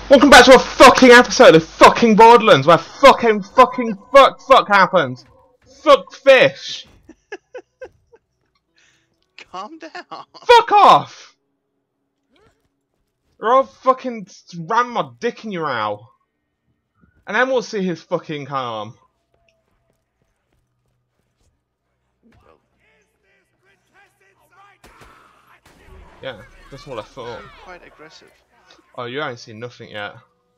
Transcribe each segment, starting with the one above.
Welcome back to a fucking episode of fucking Borderlands where fuck happens. Fuck fish. Calm down. Fuck off. Or I'll fucking ram my dick in your owl. And then we'll see his fucking calm. Yeah, that's what I thought. Quite aggressive. Oh, you ain't seen nothing yet.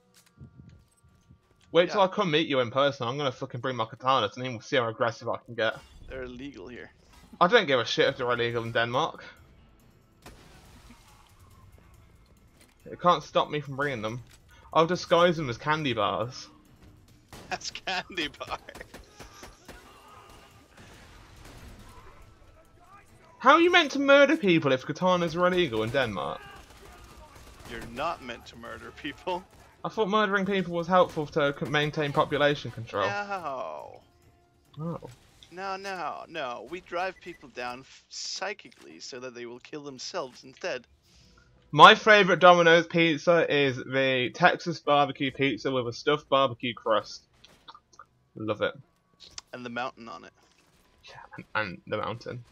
Wait till I come meet you in person. I'm gonna fucking bring my katanas and then we'll see how aggressive I can get. They're illegal here. I don't give a shit if they're illegal in Denmark. It can't stop me from bringing them. I'll disguise them as candy bars. That's candy bar. How are you meant to murder people if katanas are illegal in Denmark? You're not meant to murder people. I thought murdering people was helpful to maintain population control. No. Oh. No. We drive people down psychically so that they will kill themselves instead. My favourite Domino's pizza is the Texas barbecue pizza with a stuffed barbecue crust. Love it. And the mountain on it. Yeah, and the mountain.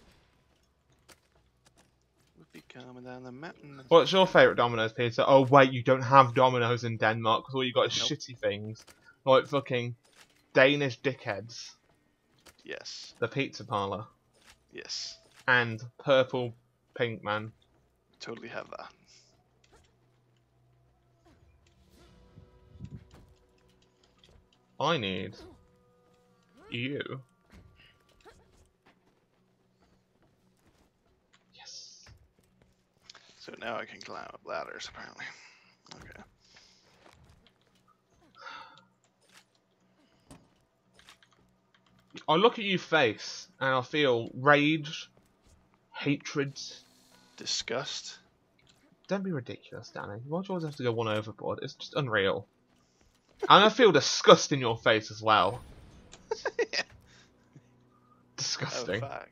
We'll be coming down the mountain. What's your favourite Domino's pizza? Oh wait, you don't have Domino's in Denmark because all you got is shitty things. Like fucking Danish dickheads. Yes. The pizza parlour. Yes. And purple pink man. Totally have that. I need you. Yes. So now I can climb up ladders, apparently. Okay. I look at your face and I feel rage, hatred. Disgust. Don't be ridiculous, Danny. Why do you always have to go one overboard? It's just unreal. And I feel disgust in your face as well. Disgusting. Oh, fuck.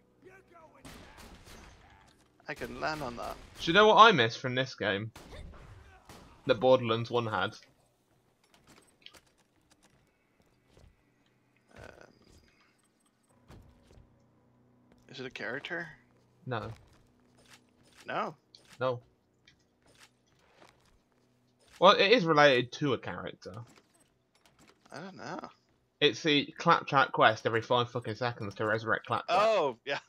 I can land on that. Do you know what I miss from this game? That Borderlands 1 had? Is it a character? No. No. No. Well, it is related to a character. I don't know. It's the Claptrap quest every 5 fucking seconds to resurrect Claptrap. Oh, yeah.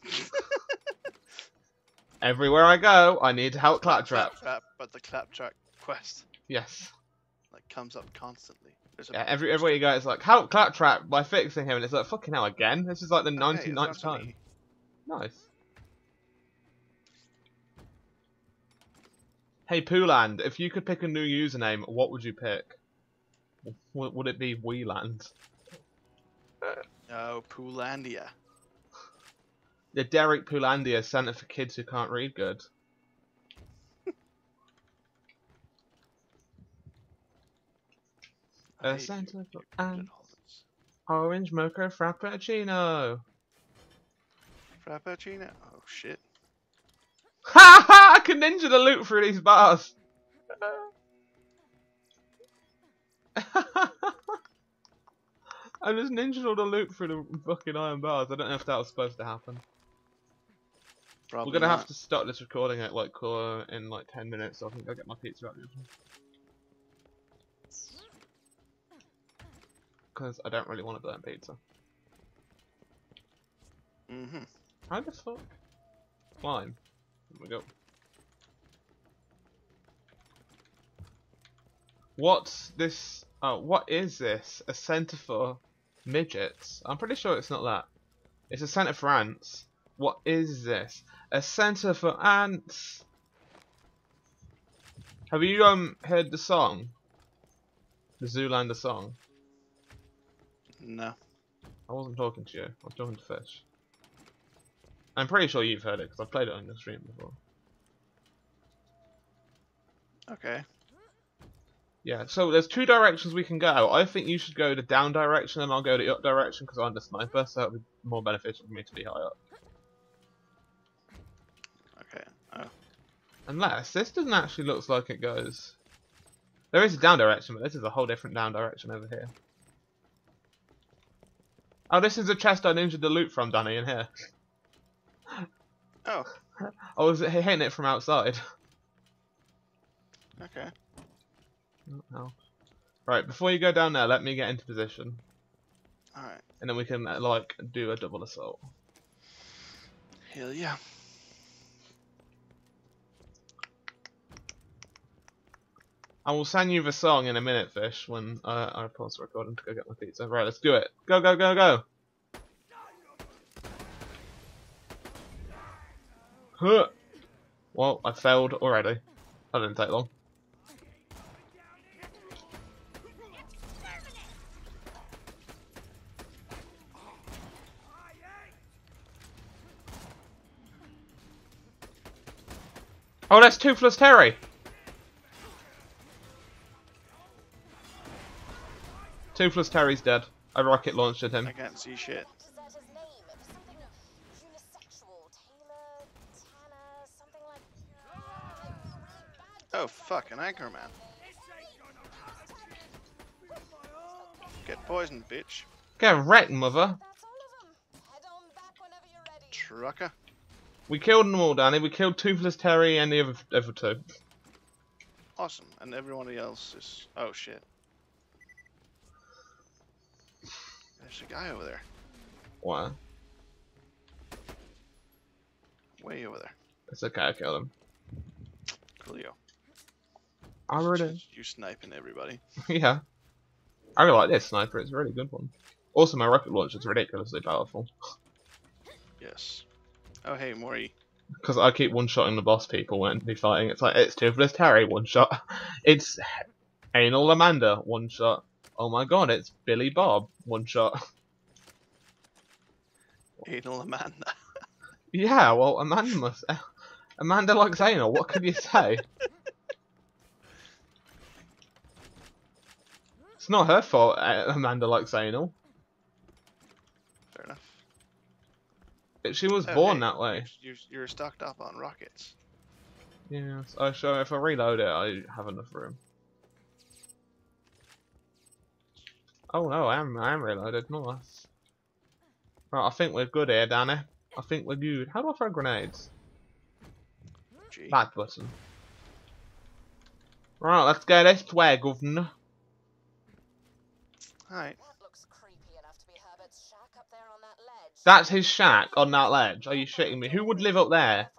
Everywhere I go, I need to help Claptrap. But the Claptrap quest. Yes. Like comes up constantly. Yeah, everywhere you go, it's like, help Claptrap by fixing him, and it's like, fucking hell, again? This is like the 99th time. Nice. Hey, Pooland, if you could pick a new username, what would you pick? Would it be Weeland? No, Poolandia. The Derek Poolandia Centre for Kids Who Can't Read Good. A centre for orange mocha frappuccino. Frappuccino. Oh shit. Ha ha! I can ninja the loot through these bars. I just ninja all the loot through the fucking iron bars. I don't know if that was supposed to happen. Probably We're gonna not. have to start this recording at like in like 10 minutes. So I think I'll get my pizza out of because I don't really want to burn pizza. How the fuck? Climb. There we go. What's this? Oh, what is this? A centre for midgets? I'm pretty sure it's not that. It's a centre for ants. What is this? A centre for ants. Have you heard the song? The Zoolander song? No. I wasn't talking to you. I was talking to Fish. I'm pretty sure you've heard it because I've played it on your stream before. Okay. Yeah, so there's 2 directions we can go. I think you should go the down direction and I'll go the up direction because I'm the sniper, so it'll be more beneficial for me to be high up. Okay. Oh. Unless, this doesn't actually look like it goes There is a down direction, but this is a whole different down direction over here. Oh, this is a chest I ninja the loot from, Danny, in here. Oh, I was hitting it from outside. okay. Oh. Right, before you go down there, let me get into position. Alright. And then we can, like, do a double assault. Hell yeah. I will send you the song in a minute, Fish, when I pause the recording to go get my pizza. Right, let's do it. Go, go, go, go! Huh. Well, I failed already. That didn't take long. Oh, that's Toothless Terry! Toothless Terry's dead. I rocket launched at him. I can't see shit. Oh fuck, an anchor man. Get poisoned, bitch. Get wrecked, mother. Trucker. We killed them all, Danny. We killed Toothless Terry and the other two. Awesome. And everyone else is... Oh shit. There's a guy over there. What? Way over there. It's okay, I killed him. Coolio. I really... You sniping everybody. Yeah. I really like this sniper. It's a really good one. Also, my rocket launcher is ridiculously powerful. Yes. Oh hey, Mori. Because I keep one-shotting the boss people when they're fighting. It's like, it's Toothless Terry, one-shot. It's Anal Amanda, one-shot. Oh my god, it's Billy Bob, one-shot. Anal Amanda. Yeah, well, Amanda must... Amanda likes anal, what can you say? It's not her fault Amanda likes anal. Fair enough. She was Oh, born hey, that way. You're stocked up on rockets. Yes, oh, so if I reload it, I have enough room. Oh no, I am reloaded, nice. Right, I think we're good here, Danny. I think we're good. How do I throw grenades? Gee. That button. Right, let's go this way, governor. Alright. That's his shack on that ledge. Are you shitting me? Who would live up there?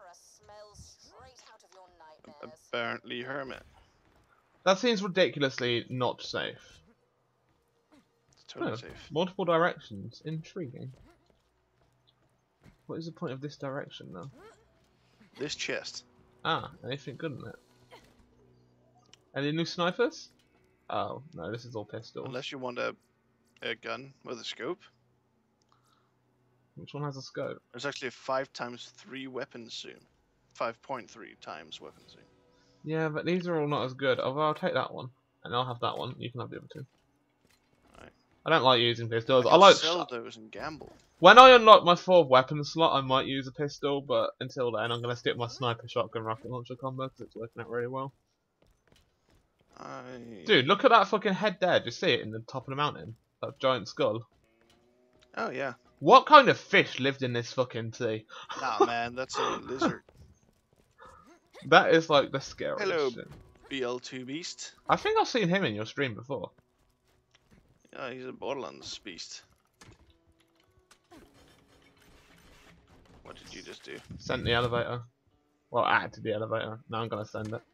Apparently Hermit. That seems ridiculously not safe. It's totally Oh, safe. multiple directions. Intriguing. What is the point of this direction, though? This chest. Ah, anything good in it? Any new snipers? Oh, no, this is all pistols. Unless you want a gun with a scope. Which one has a scope? There's actually a 5x3 weapon zoom. 5.3 times weapon zoom. Yeah, but these are all not as good. Although I'll take that one. And I'll have that one. You can have the other two. Alright. I don't like using pistols. I I like sell those and gamble. when I unlock my 4th weapon slot, I might use a pistol, but until then, I'm going to stick my sniper shotgun rocket launcher combo because it's working out really well. Dude, look at that fucking head there. Just see it in the top of the mountain. That giant skull. Oh yeah. What kind of fish lived in this fucking sea? Nah, man, that's a lizard. That is like the scariest Hello, shit. BL2 beast. I think I've seen him in your stream before. Yeah, he's a Borderlands beast. What did you just do? Sent the elevator. Well, add to the elevator. Now I'm gonna send it.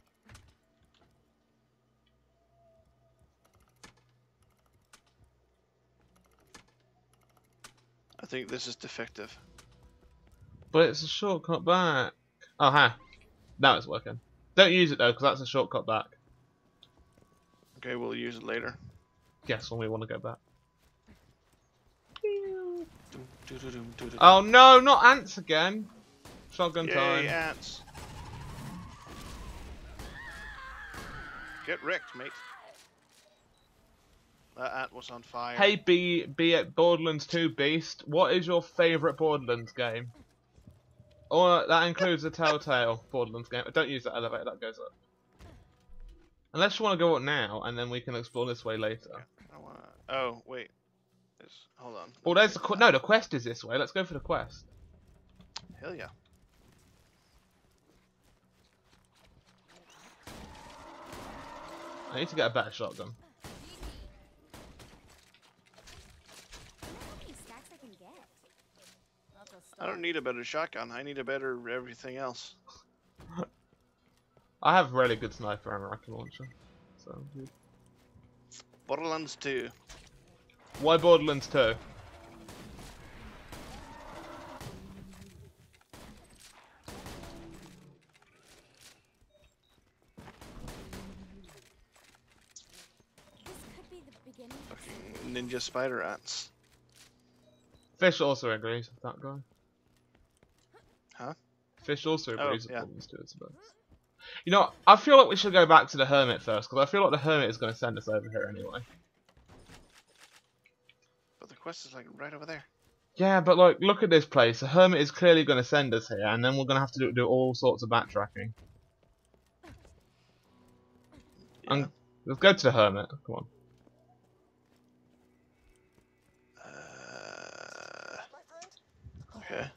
I think this is defective. But it's a shortcut back. Oh, huh. Now it's working. Don't use it though, because that's a shortcut back. Okay, we'll use it later. Guess when we want to go back. Doo-doo-doo-doo-doo. Oh no, not ants again. Shotgun Yay, time. ants. Get wrecked, mate. That ant was on fire. Hey, be at Borderlands 2 Beast. What is your favourite Borderlands game? Or that includes the Telltale Borderlands game. Don't use that elevator, that goes up. Unless you want to go up now, and then we can explore this way later. I don't wanna... Oh, wait. Hold on. Oh, there's the no. The quest is this way. Let's go for the quest. Hell yeah. I need to get a better shotgun. I don't need a better shotgun. I need a better everything else. I have really good sniper and rocket launcher. So. Borderlands 2. Why Borderlands 2? Fucking ninja spider ants. Fish also agrees with that guy. Huh? Fish also agrees with yeah. Borderlands 2, I suppose. You know, I feel like we should go back to the Hermit first, because I feel like the Hermit is going to send us over here anyway. But the quest is like right over there. Yeah, but like, look at this place. The Hermit is clearly going to send us here, and then we're going to have to do all sorts of backtracking. Yeah. Let's go to the Hermit. Come on. Okay.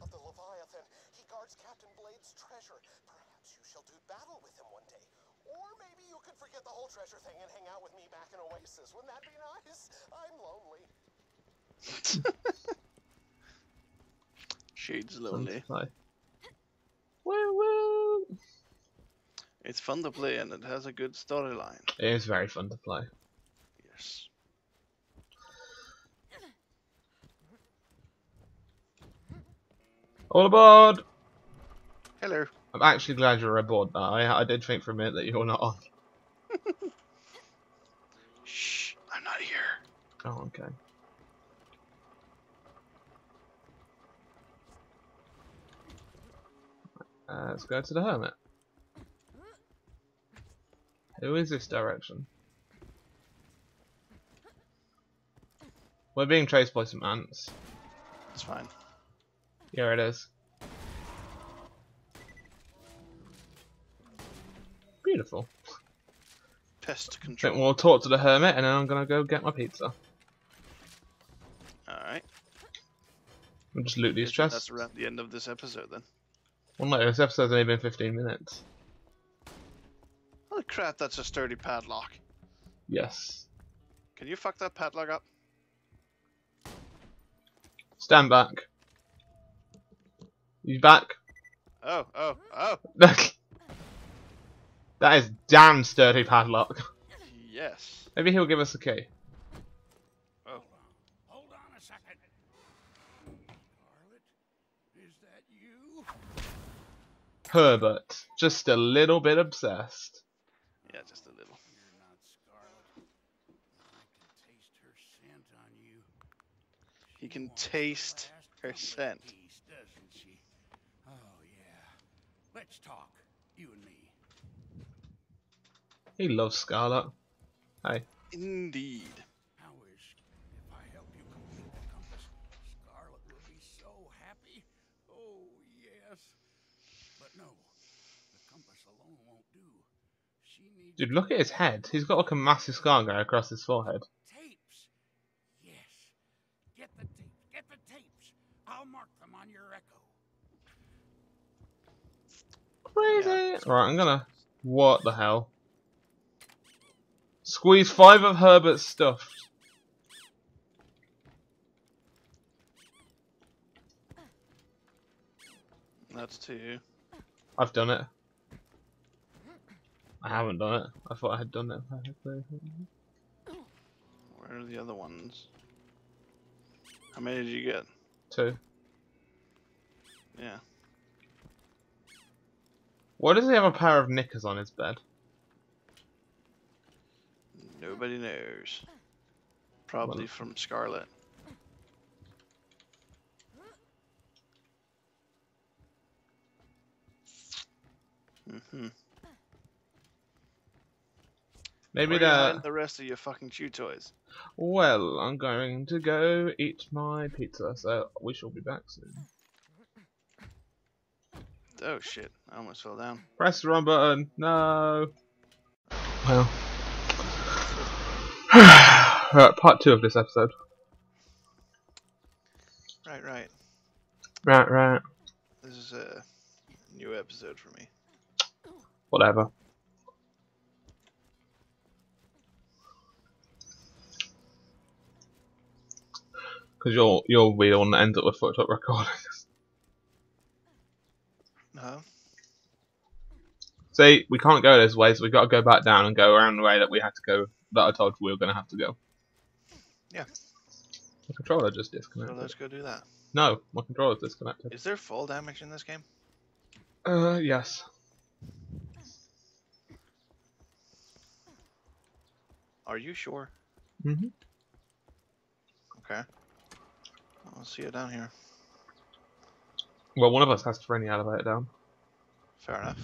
Forget the whole treasure thing and hang out with me back in Oasis. Wouldn't that be nice? I'm lonely. Shades lonely. Woo woo! It's fun to play and it has a good storyline. It is very fun to play. Yes. All aboard! Hello. I'm actually glad you're aboard that. I did think for a minute that you're not on. Shh, I'm not here. Oh, okay. Let's go to the Hermit. Who is this direction? We're being chased by some ants. It's fine. Here it is. Beautiful. Pest I control. think we'll talk to the Hermit and then I'm gonna go get my pizza. Alright. We'll just loot these chests. That's around the end of this episode then. Well no, this episode's only been 15 minutes. Holy crap, that's a sturdy padlock. Yes. Can you fuck that padlock up? Stand back. You back? Oh. That is damn sturdy padlock. Yes. Maybe he'll give us a key. Oh. Hold on a second. Scarlet, is that you? Herbert, just a little bit obsessed. Yeah, just a little. You're not Scarlet. I can taste her scent on you. He can taste her scent. Piece, doesn't she? Oh yeah. Let's talk, you and me. He loves Scarlet. Hey. Indeed. How is if I help you complete the compass? Scarlet will be so happy. Oh yes. But no, the compass alone won't do. She needs. Dude, look at his head. He's got like a massive scar going across his forehead. Tapes. Yes. Get the tapes. Get the tapes. I'll mark them on your echo. Crazy. Yeah. Right, I'm gonna. What the hell? Squeeze 5 of Herbert's stuff. That's 2. I've done it. I haven't done it. I thought I had done it. Where are the other ones? How many did you get? 2. Yeah. Why does he have a pair of knickers on his bed? Nobody knows. Probably Well, from Scarlet. maybe Where you hiding that. the rest of your fucking chew toys. Well, I'm going to go eat my pizza, so we shall be back soon. Oh shit! I almost fell down. Press the wrong button. No. Well. Right, part 2 of this episode. Right. Right. This is a new episode for me. Whatever. Because you'll be the one that ends up with fucked up recordings. Huh? See, we can't go this way, so we've got to go back down and go around the way that we had to go, that I told you we were going to have to go. Yeah. My controller just So disconnected. let's go do that. No, my controller's disconnected. Is there fall damage in this game? Yes. Are you sure? Mm-hmm. Okay. I'll see you down here. Well, one of us has to bring the elevator down. Fair enough.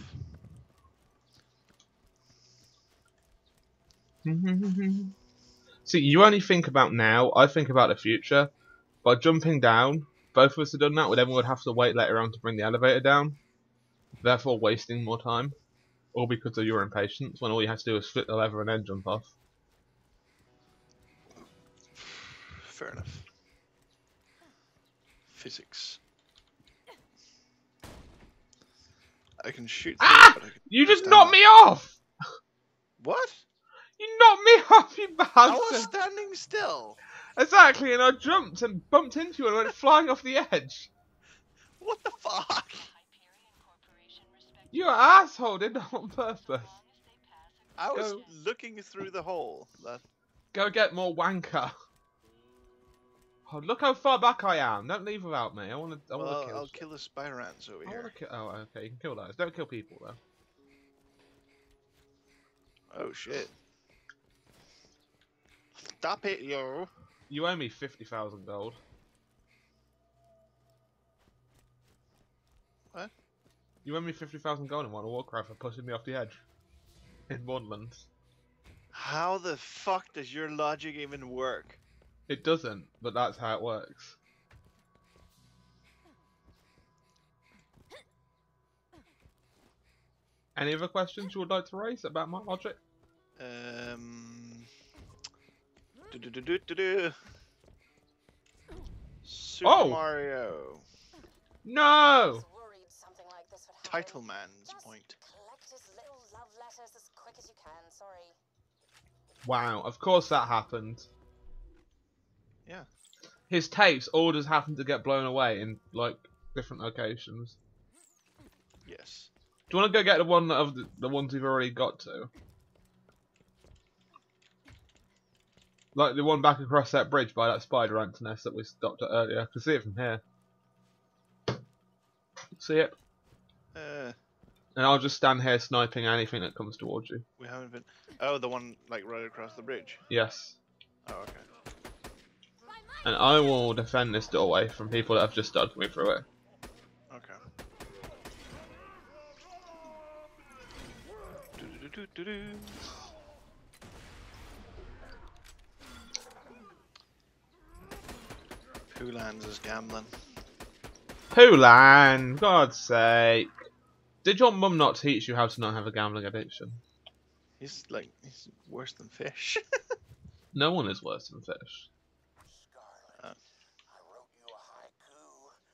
See, you only think about now, I think about the future. By jumping down, both of us have done that, then we would have to wait later on to bring the elevator down. Therefore wasting more time. All because of your impatience, when all you have to do is flip the lever and then jump off. Fair enough. Physics. I can shoot. Ah! But I can You just stand knocked up. me off! What? You knocked me off, you I was bastard! standing still. Exactly, and I jumped and bumped into you and went flying off the edge. What the fuck? You asshole did that on purpose. I was Go. looking through the hole. That Go get more wanker. Oh, look how far back I am. Don't leave without me. I want to well, kill. I'll kill the spider ants over I here. want to kill. Oh, okay. You can kill those. Don't kill people though. Oh shit. Stop it, yo. You owe me 50,000 gold. What? You owe me 50,000 gold in World of Warcraft for pushing me off the edge. In Borderlands. How the fuck does your logic even work? It doesn't, but that's how it works. Any other questions you would like to raise about my logic? Do. Super Oh! Mario. No! Worried something like this would happen. Title man's Just point. collect his little love letters as quick as you can. Sorry. Wow, of course that happened. Yeah. His tapes all just happened to get blown away in, like, different locations. Yes. Do you want to go get the one of the ones we've already got to? Like the one back across that bridge by that spider ant nest that we stopped at earlier. I can see it from here. See it? And I'll just stand here sniping anything that comes towards you. We haven't been. Oh, the one like right across the bridge. Yes. Oh, okay. And I will defend this doorway from people that have just started coming through it. Okay. Do-do-do-do-do. Who lands is gambling? Poolan, God's sake. Did your mum not teach you how to not have a gambling addiction? He's worse than fish. No one is worse than fish. Scarlet, I wrote you a haiku.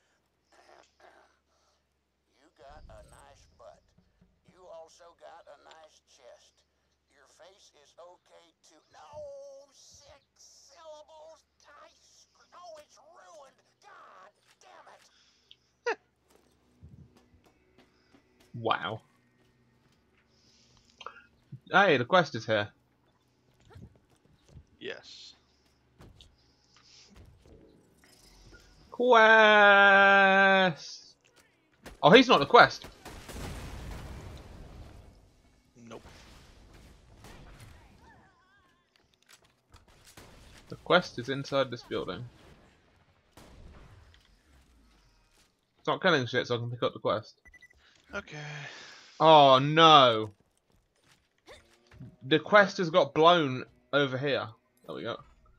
You got a nice butt. You also got a nice chest. Your face is okay too. No, 6 syllables. Oh, it's ruined. God damn it. Wow. Hey, the quest is here. Yes. Quest! Oh, he's not the quest. Nope. The quest is inside this building. Stop killing shit so I can pick up the quest. Okay. Oh no! The quest has got blown over here. There we go.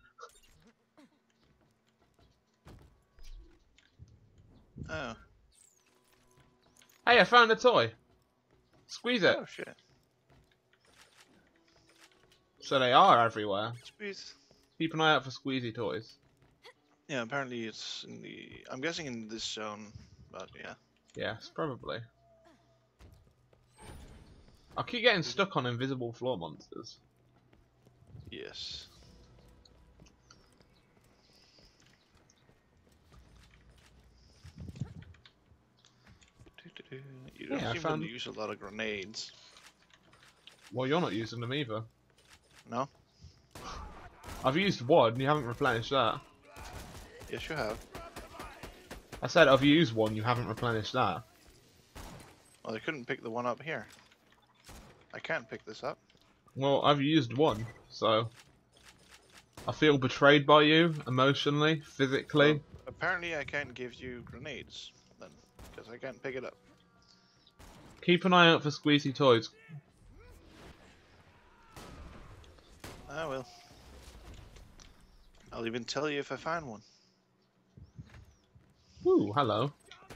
Oh. Hey, I found a toy. Squeeze it. Oh shit. So they are everywhere. Squeeze. Keep an eye out for squeezy toys. Yeah, apparently it's in the. I'm guessing in this zone, but yeah. Yes, probably. I keep getting stuck on invisible floor monsters. Yes. You don't Yeah, I seem found- to use a lot of grenades. Well, you're not using them either. No? I've used one, and you haven't replenished that. Yes, you have. I said I've used one, you haven't replenished that. Well, I couldn't pick the one up here. I can't pick this up. Well, I've used one, so... I feel betrayed by you, emotionally, physically. Well, apparently I can't give you grenades, then, because I can't pick it up. Keep an eye out for squeezy toys. Ah, well. I'll even tell you if I find one. Ooh, hello.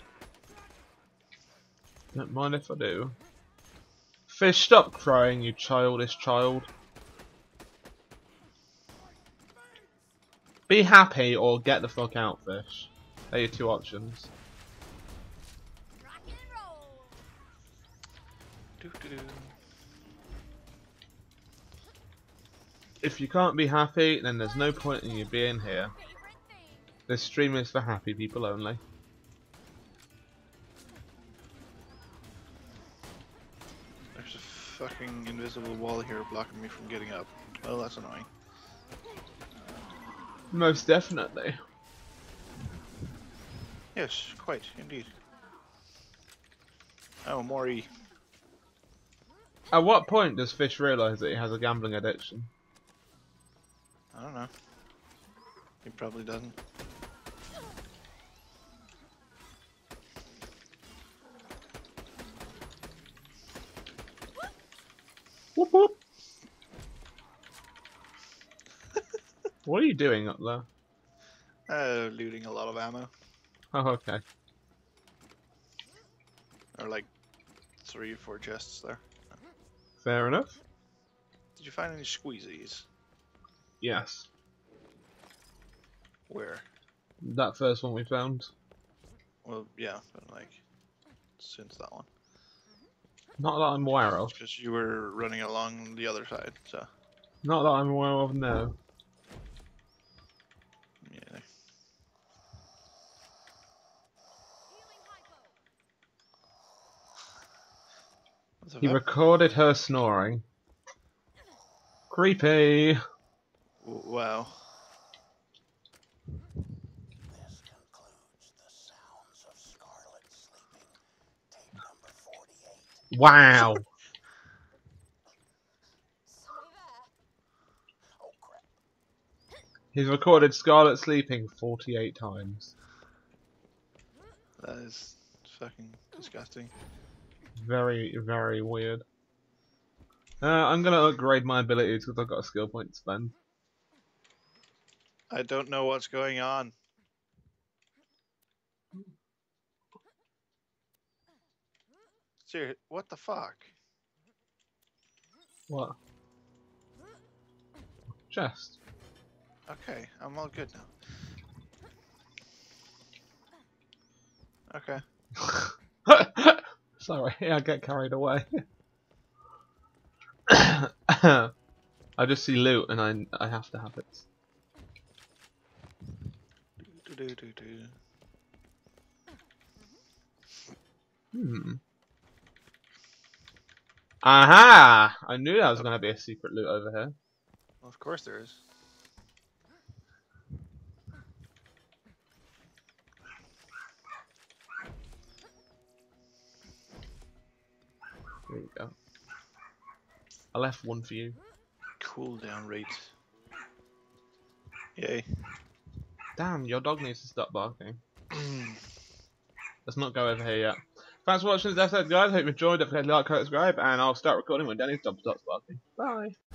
Don't mind if I do. Fish, stop crying, you childish child. Be happy or get the fuck out, fish. They're your two options. Rock and roll. Doo-doo-doo. If you can't be happy, then there's no point in you being here. Favorite thing. This stream is for happy people only. There's a fucking invisible wall here blocking me from getting up. Well, that's annoying. Most definitely. Yes, quite, indeed. Oh, Maury. At what point does Fish realise that he has a gambling addiction? I don't know. He probably doesn't. Whoop whoop. What are you doing up there? Looting a lot of ammo. Oh, okay. Or like 3 or 4 chests there. Fair enough. Did you find any squeezies? Yes. Where? That first one we found. Well, yeah, but like since that one. Not that I'm aware of. Because you were running along the other side, so Not that I'm aware of, no. yeah. Healing hypo. What the He fuck? recorded her snoring. Creepy. Wow. This concludes the sounds of Scarlet sleeping. Tape number 48. Wow. Somebody there. Oh crap. He's recorded Scarlet sleeping 48 times. That is fucking disgusting. Very, very weird. I'm gonna upgrade my abilities because I've got a skill point to spend. I don't know what's going on. Seriously, what the fuck? What? Chest. Okay, I'm all good now. Okay. Sorry, I get carried away. I just see loot and I have to have it. Do-do-do-do. Aha! I knew there was going to be a secret loot over here. Well, of course there is. Here we go. I left one for you. Cooldown rate. Yay. Damn, your dog needs to stop barking. Let's not go over here yet. Thanks for watching this episode, guys. Hope you enjoyed. Don't forget to like, comment, subscribe, and I'll start recording when Danny stops barking. Bye.